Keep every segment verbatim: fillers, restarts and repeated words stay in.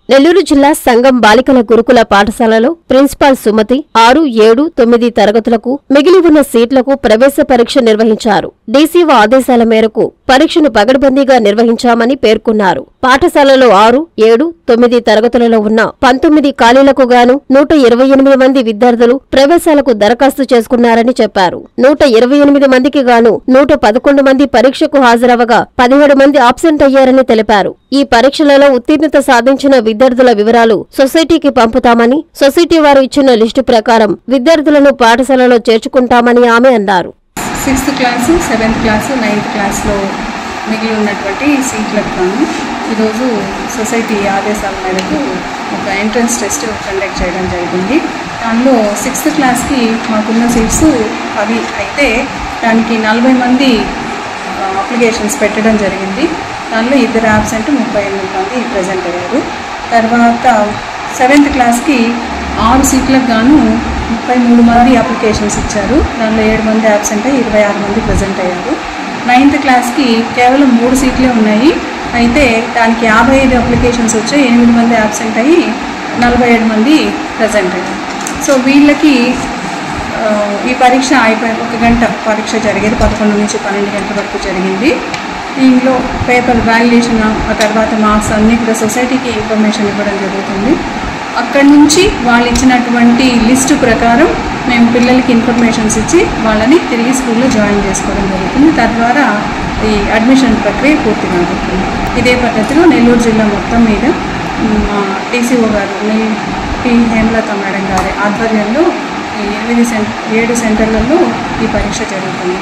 నెల్లూరు జిల్లా సంగం బాలికల గురుకుల పాఠశాలలో ప్రిన్సిపాల్ సుమతి ఆరు ఏడు తొమ్మిది తరగతులకు మిగిలి ఉన్న సీట్లకు ప్రవేశ పరీక్ష నిర్వహించారు. డీసీఓ ఆదేశాల మేరకు పరీక్షను పగడ్బందీగా నిర్వహించామని పేర్కొన్నారు. పాఠశాలలో ఆరు ఏడు తొమ్మిది తరగతులలో ఉన్న పంతొమ్మిది ఖాళీలకు గాను నూట ఇరవై ఎనిమిది మంది విద్యార్థులు ప్రవేశాలకు దరఖాస్తు చేసుకున్నారని చెప్పారు. నూట ఇరవై ఎనిమిది మందికి గాను నూట పదకొండు మంది పరీక్షకు హాజరవగా పదిహేడు మంది ఆబ్సెంట్ అయ్యారని తెలిపారు. ఈ పరీక్షలలో ఉత్తీర్ణత సాధించిన విద్యార్థుల వివరాలు సొసైటీకి పంపుతామని, సొసైటీ వారు ఇచ్చిన లిస్టు ప్రకారం విద్యార్థులను పాఠశాలలో చేర్చుకుంటామని ఆమె అన్నారు. Sixth class seventh class ninth క్లాస్లో మిగిలి ఉన్నటువంటి సీట్లకు గాను ఈరోజు సొసైటీ ఆదేశాల మేరకు ఒక ఎంట్రన్స్ టెస్ట్ కండక్ట్ చేయడం జరిగింది. దానిలో సిక్స్త్ క్లాస్కి మాకున్న సీట్స్ అవి అయితే దానికి నలభై మంది అప్లికేషన్స్ పెట్టడం జరిగింది. దానిలో ఇద్దరు యాబ్సెంట్ ముప్పై ఎనిమిది మంది ప్రజెంట్ అయ్యారు. తర్వాత సెవెంత్ క్లాస్కి ఆరు సీట్లకు గాను ముప్పై మూడు మంది అప్లికేషన్స్ ఇచ్చారు. దానిలో ఏడు మంది యాబ్సెంట్ అయ్యి ఇరవై ఆరు మంది ప్రజెంట్ అయ్యారు. నైన్త్ క్లాస్కి కేవలం మూడు సీట్లే ఉన్నాయి. అయితే దానికి యాభై ఐదు అప్లికేషన్స్ వచ్చాయి. ఎనిమిది మంది యాబ్సెంట్ అయ్యి నలభై ఏడు మంది ప్రజెంట్ అయ్యారు. సో వీళ్ళకి ఈ పరీక్ష అయిపోయి ఒక గంట పరీక్ష జరిగేది. పదకొండు నుంచి పన్నెండు గంటల వరకు జరిగింది. దీనిలో పేపర్ వాల్యుయేషన్, ఆ తర్వాత మార్క్స్ అన్నీ కూడా సొసైటీకి ఇన్ఫర్మేషన్ ఇవ్వడం జరుగుతుంది. అక్కడి నుంచి వాళ్ళు ఇచ్చినటువంటి లిస్టు ప్రకారం మేము పిల్లలకి ఇన్ఫర్మేషన్స్ ఇచ్చి వాళ్ళని తిరిగి స్కూల్లో జాయిన్ చేసుకోవడం జరుగుతుంది. తద్వారా ఈ అడ్మిషన్ ప్రక్రియ పూర్తిగా అవుతుంది. ఇదే పద్ధతిలో నెల్లూరు జిల్లా మొత్తం మీద మా టీసీఓ గారు పి హేమలత మేడం గారి ఆధ్వర్యంలో ఈ ఎనిమిది సెంట ఏడు సెంటర్లలో ఈ పరీక్ష జరుగుతుంది.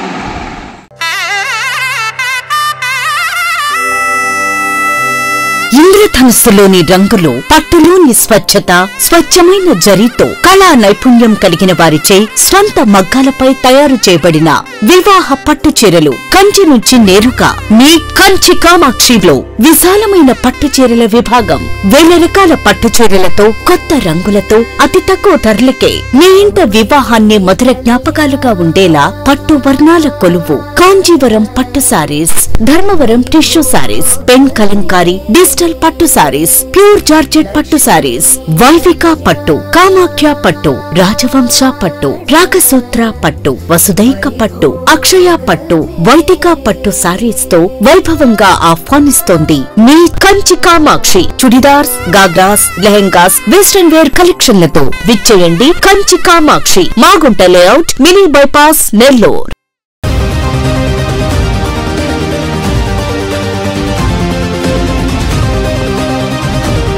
ఇంద్రధనుస్సులోని రంగులు, పట్టులోని స్వచ్ఛత, స్వచ్ఛమైన జరీతో కళా నైపుణ్యం కలిగిన వారిచే స్వంత మగ్గాలపై తయారు చేయబడిన వివాహ పట్టు చీరలు కంచి నుంచి నేరుగా మీ కంచి కామాక్షిలో విశాలమైన పట్టు చీరల విభాగం. వేల రకాల పట్టు చీరలతో కొత్త రంగులతో అతి తక్కువ ధరలకే మీ ఇంట వివాహాన్ని మధుర జ్ఞాపకాలుగా ఉండేలా పట్టు వర్ణాల కొలువు కాంజీవరం పట్టు saris, Dharmavaram tissue saris, pen Kalamkari digital పట్టు సారీస్, ప్యూర్ జార్జెట్ పట్టు సారీస్, వైవిక పట్టు, కామాఖ్య పట్టు, రాజవంశ పట్టు, రాగసూత్ర పట్టు, వసుదైక పట్టు, అక్షయ పట్టు, వైదిక పట్టు సారీస్ తో వైభవంగా ఆహ్వానిస్తోంది మీ కంచి కామాక్షి. చుడిదార్స్, గాగ్రాస్, లెహెంగాస్, వెస్టర్న్ వేర్ కలెక్షన్లతో విచ్చేయండి Kanchi Kamakshi, Magunta layout, mini bypass, Nellore.